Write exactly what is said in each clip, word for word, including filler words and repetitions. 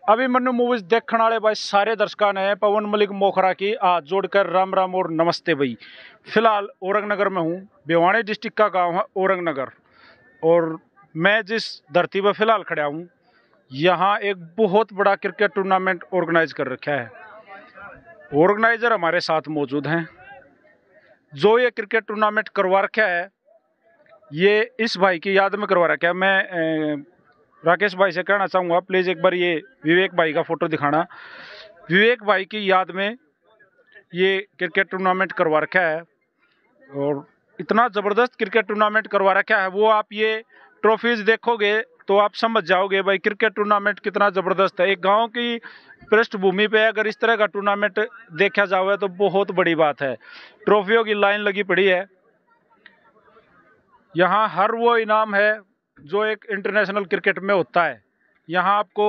अभी मनु मूवीज देखने वाले भाई सारे दर्शकों ने पवन मलिक मोखरा की हाथ जोड़कर राम राम और नमस्ते भाई। फिलहाल औरंगनगर में हूँ। भिवानी डिस्ट्रिक्ट का गांव है औरंगनगर, और मैं जिस धरती पर फिलहाल खड़ा हूँ यहाँ एक बहुत बड़ा क्रिकेट टूर्नामेंट ऑर्गेनाइज कर रखा है। ऑर्गेनाइजर हमारे साथ मौजूद हैं। जो ये क्रिकेट टूर्नामेंट करवा रखा है ये इस भाई की याद में करवा रखा है। मैं ए, राकेश भाई से कहना चाहूँगा प्लीज़ एक बार ये विवेक भाई का फोटो दिखाना। विवेक भाई की याद में ये क्रिकेट टूर्नामेंट करवा रखा है, और इतना ज़बरदस्त क्रिकेट टूर्नामेंट करवा रखा है। वो आप ये ट्रॉफीज़ देखोगे तो आप समझ जाओगे भाई क्रिकेट टूर्नामेंट कितना ज़बरदस्त है। एक गांव की पृष्ठभूमि पे अगर इस तरह का टूर्नामेंट देखा जाए तो बहुत बड़ी बात है। ट्रॉफियों की लाइन लगी पड़ी है। यहाँ हर वो इनाम है जो एक इंटरनेशनल क्रिकेट में होता है। यहाँ आपको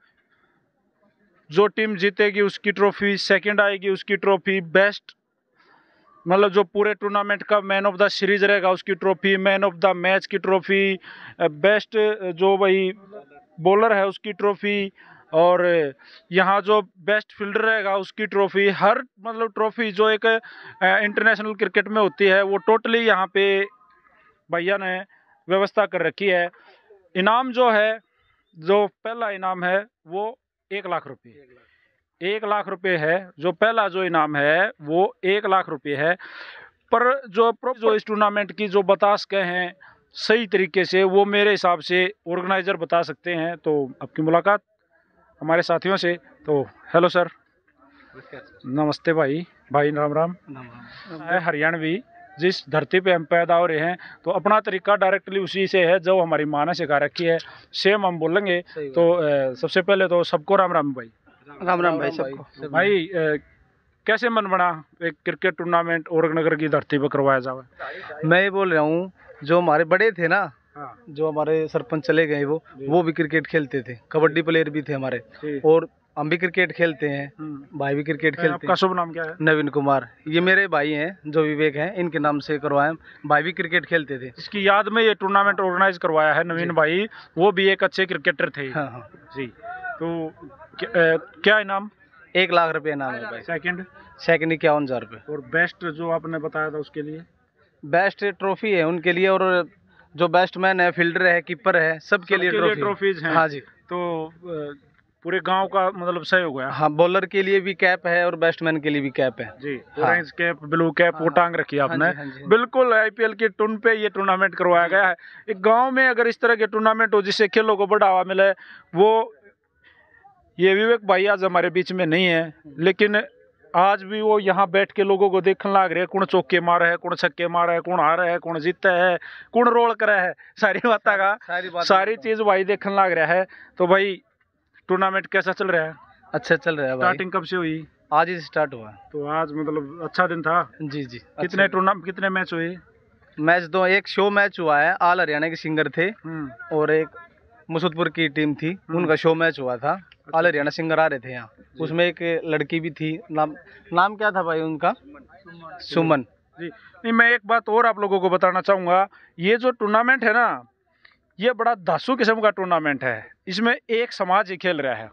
जो टीम जीतेगी उसकी ट्रॉफी, सेकंड आएगी उसकी ट्रॉफी, बेस्ट मतलब जो पूरे टूर्नामेंट का मैन ऑफ द सीरीज रहेगा उसकी trophy, man of the match की ट्रॉफी, बेस्ट जो भाई बॉलर है उसकी ट्रॉफी, और यहाँ जो बेस्ट फील्डर रहेगा उसकी ट्रॉफी। हर मतलब ट्रॉफी जो एक इंटरनेशनल क्रिकेट में होती है वो टोटली यहाँ पे भैया ने व्यवस्था कर रखी है। इनाम जो है, जो पहला इनाम है वो एक लाख रुपये एक लाख रुपए है। जो पहला जो इनाम है वो एक लाख रुपए है। पर जो जो इस टूर्नामेंट की जो बता सके हैं सही तरीके से वो मेरे हिसाब से ऑर्गेनाइजर बता सकते हैं। तो आपकी मुलाकात हमारे साथियों से। तो हेलो सर, नमस्ते भाई। भाई राम राम। है हरियाणवी, जिस धरती पे हम पैदा हो रहे हैं तो अपना तरीका डायरेक्टली उसी से है जो हमारी माँ ने सिखा रखी है, सेम हम बोलेंगे। तो ए, सबसे पहले तो सबको राम राम भाई। राम राम भाई सबको। भाई ए, कैसे मन बना एक क्रिकेट टूर्नामेंट औरंगनगर की धरती पर करवाया जाए? मैं ये बोल रहा हूँ जो हमारे बड़े थे ना, हाँ। जो हमारे सरपंच चले गए वो वो भी क्रिकेट खेलते थे, कबड्डी प्लेयर भी थे हमारे, और हम भी क्रिकेट खेलते हैं। भाई भी क्रिकेट खेलते हैं। आपका शुभ नाम क्या है? नवीन कुमार। ये मेरे भाई हैं जो विवेक हैं, इनके नाम से करवाए। भाई भी क्रिकेट खेलते थे। इसकी याद में ये टूर्नामेंट ऑर्गेनाइज करवाया है नवीन भाई। वो भी एक अच्छे क्रिकेटर थे। हाँ हाँ जी। तो क्या, क्या इनाम? एक लाख रुपये इनाम है भाई। सेकंड? सेकंड इक्यावन हजार रुपये। और बेस्ट जो आपने बताया था उसके लिए? बेस्ट ट्रॉफी है उनके लिए, और जो बेस्ट मैन है, फील्डर है, कीपर है, सबके लिए ट्रॉफी ट्रॉफीज हैं। हाँ जी। तो पूरे गांव का मतलब सही हो गया। हाँ, बॉलर के लिए भी कैप है और बैट्समैन के लिए भी कैप है जी। ऑरेंज कैप, ब्लू कैप वो टांग रखी है आपने। हाँ जी, हाँ जी। बिल्कुल आईपीएल की टून पे ये टूर्नामेंट करवाया गया है। एक गांव में अगर इस तरह के टूर्नामेंट हो जिससे खेलों को बढ़ावा मिले, वो ये विवेक भाई आज हमारे बीच में नहीं है, लेकिन आज भी वो यहाँ बैठ के लोगों को देखने लग रहे हैं कौन चौके मारा है, कौन छक्के मारा है, कौन हारा है, कौन जीता है, कौन रोल करा है, सारी बात का सारी, सारी चीज भाई देखने लग रहा है। तो भाई टूर्नामेंट कैसा चल रहा है? अच्छा चल रहा है भाई। स्टार्टिंग कब से हुई? आज ही स्टार्ट हुआ। तो आज मतलब अच्छा दिन था। जी जी। कितने टूर्नामेंट कितने मैच हुए? मैच दो, एक शो मैच हुआ है, आल हरियाणा के सिंगर थे, और एक मुसुदपुर की टीम थी, उनका शो मैच हुआ था। आल हरियाणा सिंगर आ रहे थे यहाँ, उसमें एक लड़की भी थी। नाम नाम क्या था भाई उनका? सुमन जी। नहीं, मैं एक बात और आप लोगों को बताना चाहूँगा। ये जो टूर्नामेंट है ना, ये बड़ा धांसू किस्म का टूर्नामेंट है। इसमें एक समाज ही खेल रहा है।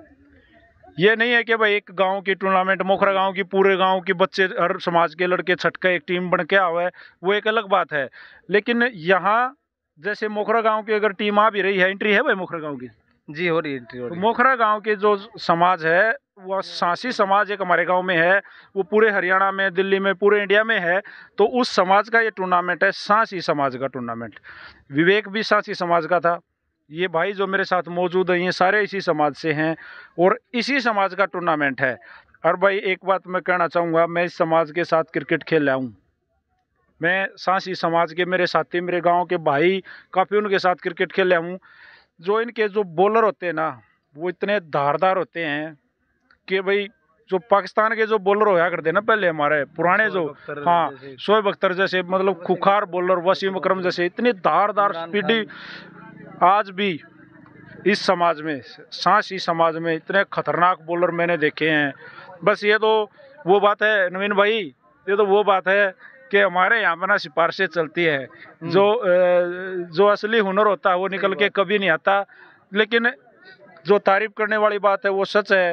ये नहीं है कि भाई एक गांव की टूर्नामेंट, मोखरा गांव की पूरे गांव के बच्चे, हर समाज के लड़के छटके एक टीम बन के आवे है, वो एक अलग बात है। लेकिन यहाँ जैसे मोखरा गांव की अगर टीम आ भी रही है, एंट्री है भाई मोखरा गांव की? जी हो रही एंट्री। तो मोखरा गांव के जो समाज है वो सांसी समाज एक हमारे गांव में है, वो पूरे हरियाणा में, दिल्ली में, पूरे इंडिया में है। तो उस समाज का ये टूर्नामेंट है, सांसी समाज का टूर्नामेंट। विवेक भी सांसी समाज का था। ये भाई जो मेरे साथ मौजूद हैं ये सारे इसी समाज से हैं, और इसी समाज का टूर्नामेंट है। और भाई एक बात मैं कहना चाहूँगा, मैं इस समाज के साथ क्रिकेट खेल रहा हूँ। मैं सांसी समाज के मेरे साथी, मेरे गाँव के भाई काफ़ी उनके साथ क्रिकेट खेल रहा हूँ। जो इनके जो बॉलर होते हैं ना, वो इतने धारदार होते हैं कि भाई जो पाकिस्तान के जो बॉलर होया करते ना पहले, हमारे पुराने जो, हाँ, शोएब अख्तर जैसे मतलब खुखार बॉलर, वसीम अकरम जैसे इतनी धारदार स्पीडी, आज भी इस समाज में, सांसी समाज में इतने खतरनाक बॉलर मैंने देखे हैं। बस ये तो वो बात है नवीन भाई, ये तो वो बात है कि हमारे यहाँ पर ना सिफारिशें चलती है। जो जो असली हुनर होता है वो निकल के कभी नहीं आता, लेकिन जो तारीफ करने वाली बात है वो सच है।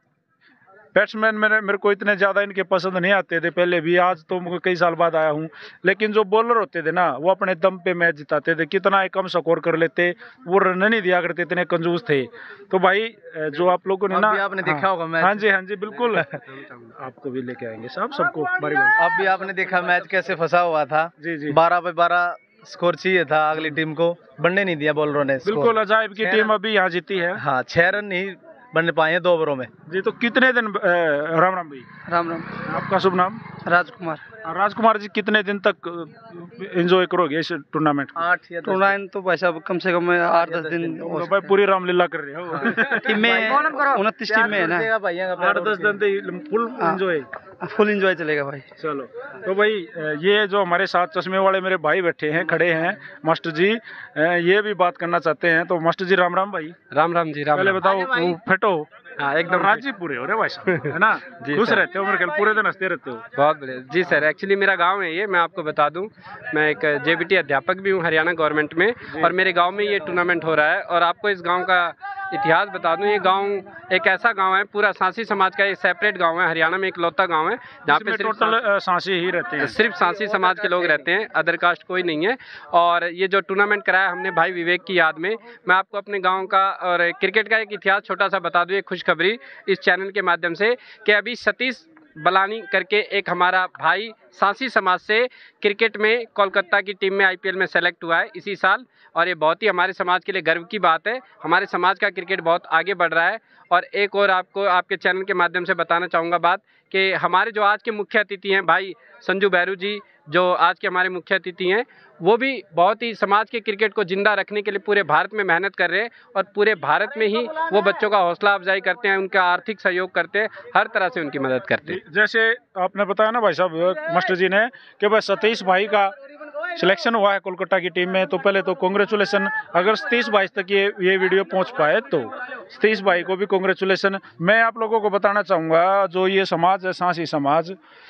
बैट्समैन मेरे मेरे को इतने ज़्यादा इनके पसंद नहीं आते थे पहले भी, आज तो मुझे कई साल बाद आया हूँ। लेकिन जो बॉलर होते थे ना वो अपने दम पे मैच जिताते थे, कितना ही कम स्कोर कर लेते, वो रन नहीं दिया करते, इतने कंजूस थे। तो भाई जो आप लोगों ने ना, अभी आपने देखा होगा मैच। हाँ जी हाँ जी बिल्कुल आपको भी लेके आएंगे साहब, सबको बारी बारी। अब भी आपने देखा मैच कैसे फंसा हुआ था। जी जी बारह बाई बारह स्कोर चाहिए था अगली टीम को, बनने नहीं दिया बॉलरों ने। बिल्कुल अजायब की टीम अभी यहाँ जीती है। हाँ, छह रन नहीं बनने पाए हैं दो ओवरों में। जी तो कितने दिन अ, राम राम भाई। राम राम। आपका शुभ नाम? राजकुमार। राजकुमार जी कितने दिन तक एंजॉय करोगे इस टूर्नामेंट? आठ या टूर्नामेंट तो भाई साहब कम से कम आठ दस दिन। तो भाई पूरी रामलीला कर रहे हो। टीम में उनतीस टीम में है ना, आठ दस दिन फुल एंजॉय, फुल एंजॉय चलेगा भाई। चलो तो भाई ये जो हमारे साथ चश्मे वाले मेरे भाई बैठे हैं, खड़े हैं, मास्टर जी ये भी बात करना चाहते हैं। तो मास्टर जी राम राम भाई। राम राम जी। राम पहले बताओ फटो। हाँ एकदम राजी पूरे हो रहे भाई साहब, है ना? खुश रहते हो मेरे ख्याल, पूरे दिन हंसते रहते हो। बहुत बढ़िया जी सर। एक्चुअली मेरा गांव है ये, मैं आपको बता दूं, मैं एक जेबीटी अध्यापक भी हूं हरियाणा गवर्नमेंट में, और मेरे गांव में ये टूर्नामेंट हो रहा है। और आपको इस गांव का इतिहास बता दूं, ये गांव एक ऐसा गांव है, पूरा सांसी समाज का एक सेपरेट गांव है, हरियाणा में एक लौता गांव है जहाँ पे सिर्फ टोटल सांसी ही रहते हैं, सिर्फ सांसी समाज के लोग रहते हैं, अदर कास्ट कोई नहीं है। और ये जो टूर्नामेंट कराया हमने भाई विवेक की याद में, मैं आपको अपने गाँव का और क्रिकेट का एक इतिहास छोटा सा बता दूँ, एक खुशखबरी इस चैनल के माध्यम से, कि अभी सतीश बलानी करके एक हमारा भाई सांसी समाज से क्रिकेट में कोलकाता की टीम में आईपीएल में सेलेक्ट हुआ है इसी साल। और ये बहुत ही हमारे समाज के लिए गर्व की बात है, हमारे समाज का क्रिकेट बहुत आगे बढ़ रहा है। और एक और आपको आपके चैनल के माध्यम से बताना चाहूँगा बात, कि हमारे जो आज के मुख्य अतिथि हैं भाई संजू बैरू जी, जो आज के हमारे मुख्य अतिथि हैं, वो भी बहुत ही समाज के क्रिकेट को जिंदा रखने के लिए पूरे भारत में मेहनत कर रहे हैं। और पूरे भारत में ही वो बच्चों का हौसला अफजाई करते हैं, उनका आर्थिक सहयोग करते हैं, हर तरह से उनकी मदद करते हैं। जैसे आपने बताया ना भाई साहब मास्टर जी ने कि भाई सतीश भाई का सिलेक्शन हुआ है कोलकाता की टीम में, तो पहले तो कॉन्ग्रेचुलेसन। अगर सतीश भाई तक ये ये वीडियो पहुंच पाए तो सतीश भाई को भी कॉन्ग्रेचुलेसन। मैं आप लोगों को बताना चाहूँगा, जो ये समाज है सांसी समाज,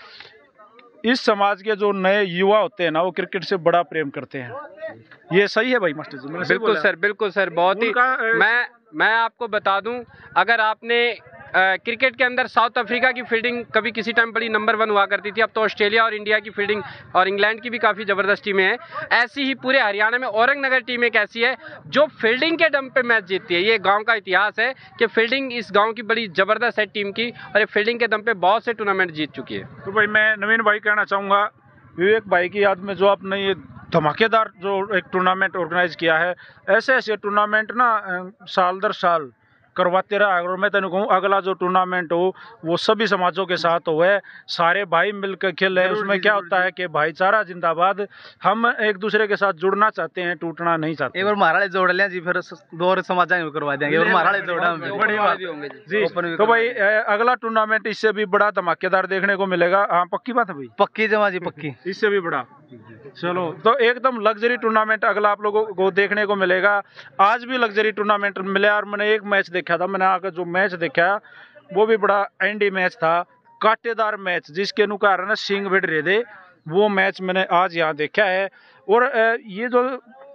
इस समाज के जो नए युवा होते हैं ना, वो क्रिकेट से बड़ा प्रेम करते हैं। ये सही है भाई मास्टर जी? बिल्कुल सर, बिल्कुल सर, बहुत ही। मैं मैं आपको बता दूं, अगर आपने क्रिकेट के अंदर साउथ अफ्रीका की फील्डिंग कभी किसी टाइम बड़ी नंबर वन हुआ करती थी, अब तो ऑस्ट्रेलिया और इंडिया की फील्डिंग और इंग्लैंड की भी काफ़ी ज़बरदस्त टीमें हैं, ऐसी ही पूरे हरियाणा में औरंगनगर टीम एक ऐसी है जो फील्डिंग के दम पे मैच जीतती है। ये गांव का इतिहास है कि फील्डिंग इस गांव की बड़ी ज़बरदस्त है टीम की, और ये फील्डिंग के दम पे बहुत से टूर्नामेंट जीत चुकी है। तो भाई मैं नवीन भाई कहना चाहूँगा, विवेक भाई की याद में जो आपने ये धमाकेदार जो एक टूर्नामेंट ऑर्गेनाइज किया है, ऐसे ऐसे टूर्नामेंट ना साल दर साल करवाते रहा। और मैं तेन कहूँ अगला जो टूर्नामेंट हो वो सभी समाजों के साथ हो, है सारे भाई मिलकर खेले। उसमें क्या होता है कि भाईचारा जिंदाबाद, हम एक दूसरे के साथ जुड़ना चाहते हैं, टूटना नहीं चाहते। एक बार महाराज जोड़ लिया जी, फिर दो और समाज करवा देंगे। और महाराज जोड़ा बड़ी बात जी। तो भाई अगला टूर्नामेंट इससे भी बड़ा धमाकेदार देखने को मिलेगा। हाँ पक्की बात है भाई? पक्की जमा जी, पक्की। इससे भी बड़ा। चलो तो एकदम लग्जरी टूर्नामेंट अगला आप लोगों को देखने को मिलेगा। आज भी लग्जरी टूर्नामेंट मिला, और मैंने एक मैच देखा था, मैंने आकर जो मैच देखा वो भी बड़ा एंडी मैच था, कांटेदार मैच, जिसके नुकार ना सिंग भिड़ रहे थे, वो मैच मैंने आज यहाँ देखा है। और ये जो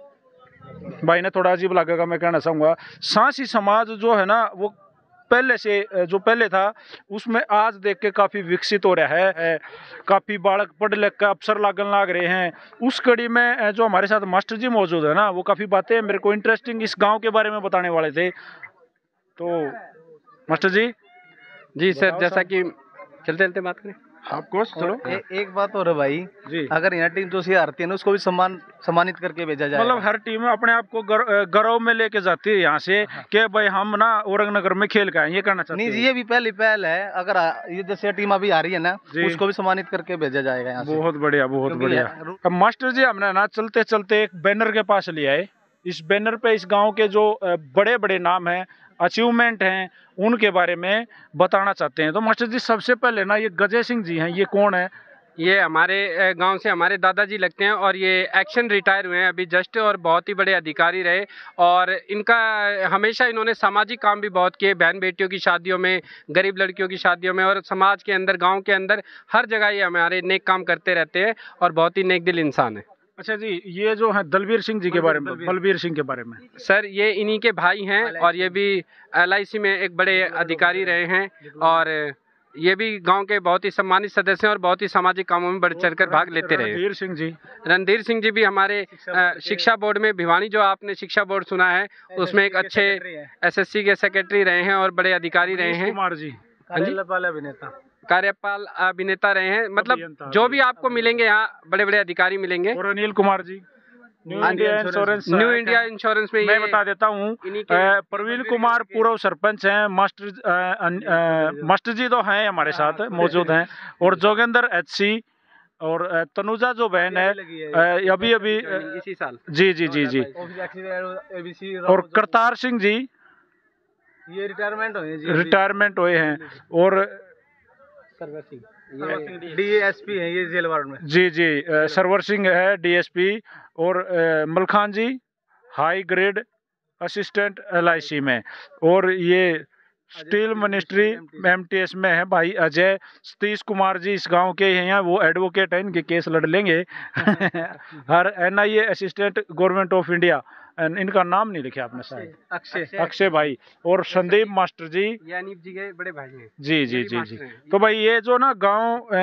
भाई ने थोड़ा अजीब लगेगा, मैं कहना चाहूँगा, सांसी समाज जो है ना, वो पहले से जो पहले था उसमें आज देख के काफ़ी विकसित हो रहा है, काफ़ी बालक पढ़ लिख कर अफसर लागन लाग रहे हैं। उस कड़ी में जो हमारे साथ मास्टर जी मौजूद है ना, वो काफ़ी बातें मेरे को इंटरेस्टिंग इस गांव के बारे में बताने वाले थे। तो मास्टर जी। जी सर, जैसा कि चलते चलते बात करें आपको, चलो ए, एक बात और है भाई जी, अगर यहाँ टीम जो सी हारती है ना, उसको भी सम्मान सम्मानित करके भेजा जाए। मतलब हर टीम अपने आप को गर्व में लेके जाती है यहाँ से, कि भाई हम ना औरंगनगर में खेल के आए, ये करना चाहते हैं। नहीं, ये भी पहली पहल है। अगर ये जैसे टीम अभी आ रही है ना, उसको भी सम्मानित करके भेजा जाएगा यहाँ से। बहुत बढ़िया, बहुत बढ़िया। अब मास्टर जी हमने ना चलते चलते एक बैनर के पास लिया है। इस बैनर पे इस गाँव के जो बड़े बड़े नाम हैं, अचीवमेंट हैं, उनके बारे में बताना चाहते हैं। तो मास्टर जी सबसे पहले ना, ये गजय सिंह जी हैं, ये कौन है? ये हमारे गांव से हमारे दादाजी लगते हैं, और ये एक्शन रिटायर हुए हैं अभी जस्ट, और बहुत ही बड़े अधिकारी रहे। और इनका हमेशा इन्होंने सामाजिक काम भी बहुत किए, बहन बेटियों की शादियों में, गरीब लड़कियों की शादियों में, और समाज के अंदर, गांव के अंदर हर जगह ये हमारे नेक काम करते रहते हैं, और बहुत ही नेक दिल इंसान है। अच्छा जी, ये जो है दलबीर सिंह जी के बारे में, बलबीर सिंह के बारे में। सर ये इन्हीं के भाई हैं और ये भी एल आई सी में एक बड़े अधिकारी रहे हैं और ये भी गांव के बहुत ही सम्मानित सदस्य हैं और बहुत ही सामाजिक कामों में बढ़ चढ़कर भाग लेते रहे। रणधीर सिंह जी रणधीर सिंह जी भी हमारे अ, शिक्षा बोर्ड में, भिवानी जो आपने शिक्षा बोर्ड सुना है उसमें एक अच्छे एस एस सी के सेक्रेटरी रहे हैं और बड़े अधिकारी रहे हैं। कुमार जी कार्यपाल अभिनेता कार्यपाल अभिनेता रहे हैं। मतलब जो भी आपको मिलेंगे यहाँ बड़े बड़े अधिकारी मिलेंगे। और Anil Kumar ji new India insurance, new India insurance में मैं ये बता देता हूँ, इन्हीं के- प्रवीण कुमार पूर्व सरपंच हैं, मास्टर अ, अन- अ, मास्टर जी तो हैं हमारे साथ मौजूद हैं, और जोगेंद्र एच सी और अ, तनुजा जो बहन है अ, अभी अभी अ, इसी साल जी जी जी जी, एबीसी और करतार सिंह जी ये रिटायरमेंट हुए जी, रिटायरमेंट हुए हैं, और डीएसपी है ये जेल वार्ड में। जी जी अ, सरवर सिंह है डीएसपी, और अ, Malkhan ji high grade assistant LIC में, और ये स्टील मिनिस्ट्री एमटीएस में है भाई अजय। सतीश कुमार जी इस गांव के हैं, वो एडवोकेट हैं, इनके केस लड़ लेंगे। हर NIA assistant government of India, इनका नाम नहीं लिखा आपने शायद, अक्षय अक्षय भाई, और संदीप मास्टर जी यानी जी के बड़े भाई हैं। जी जी जी जी। तो भाई ये जो ना गांव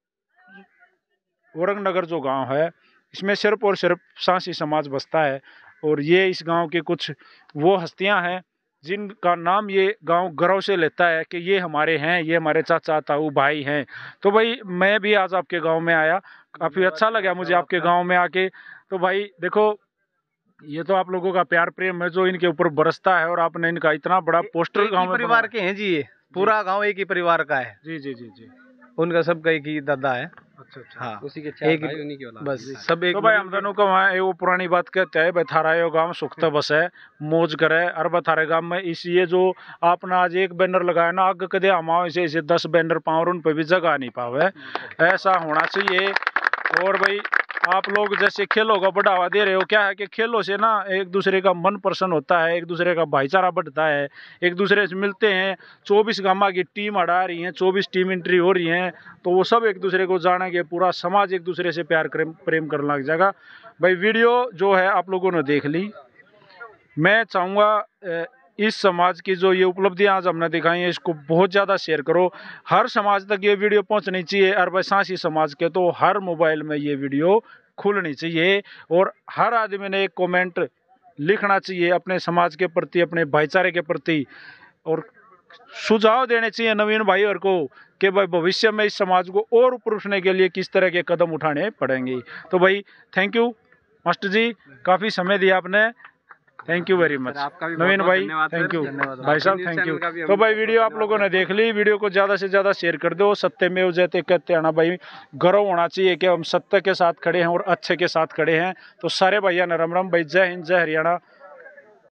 औरंगनगर जो गांव है, इसमें सिर्फ और सिर्फ सांसी समाज बसता है, और ये इस गांव के कुछ वो हस्तियां हैं जिनका नाम ये गांव गर्व से लेता है कि ये हमारे हैं, ये हमारे चाचा ताऊ भाई हैं। तो भाई मैं भी आज आपके गांव में आया, काफ़ी अच्छा लगा मुझे आपके गांव में आके। तो भाई देखो, ये तो आप लोगों का प्यार प्रेम है जो इनके ऊपर बरसता है, और आपने इनका इतना बड़ा पोस्टर गांव में परिवार के हैं जी, ये पूरा गांव एक ही परिवार का है। जी जी जी जी, उनका सबका एक ही दादा है। अच्छा अच्छा, हाँ, उसी के चार एक भाई, उन्हीं की औलाद। बस सब एक। तो भाई हम दोनों को वहाँ वो पुरानी बात कहते हैं, भाई थारा यो गाँव सुख तो बस है, मौज करे। अरबा थारे गाँव में इस ये जो आपने आज एक बैनर लगाया ना, आग कदे हम ऐसे ऐसे दस बैनर पाओ और उन पर भी जगह नहीं पावे, ऐसा होना चाहिए। और भाई आप लोग जैसे खेलों का बढ़ावा दे रहे हो, क्या है कि खेलों से ना एक दूसरे का मन प्रसन्न होता है, एक दूसरे का भाईचारा बढ़ता है, एक दूसरे से मिलते हैं। चौबीस गामा की टीम हटा रही हैं, चौबीस टीम एंट्री हो रही हैं, तो वो सब एक दूसरे को जानेंगे, पूरा समाज एक दूसरे से प्यार प्रेम करने लग जाएगा। भाई वीडियो जो है आप लोगों ने देख ली, मैं चाहूँगा इस समाज की जो ये उपलब्धियां आज हमने दिखाई हैं, इसको बहुत ज़्यादा शेयर करो, हर समाज तक ये वीडियो पहुंचनी चाहिए। और भाई सांसी समाज के तो हर मोबाइल में ये वीडियो खुलनी चाहिए, और हर आदमी ने एक कमेंट लिखना चाहिए अपने समाज के प्रति, अपने भाईचारे के प्रति, और सुझाव देने चाहिए नवीन भाई और को कि भाई भविष्य में इस समाज को और ऊपर उठने के लिए किस तरह के कदम उठाने पड़ेंगे। तो भाई थैंक यू मास्टर जी, काफ़ी समय दिया आपने, thank you very much. Naveen भाई थैंक यू, भाई साहब थैंक यू। तो भाई वीडियो आप लोगों ने देख ली, वीडियो को ज़्यादा से ज़्यादा शेयर कर दो। सत्यमेव जयते कहते हैं ना भाई, गर्व होना चाहिए कि हम सत्य के साथ खड़े हैं और अच्छे के साथ खड़े हैं। तो सारे भैया ने राम राम भाई, जय हिंद, जय हरियाणा।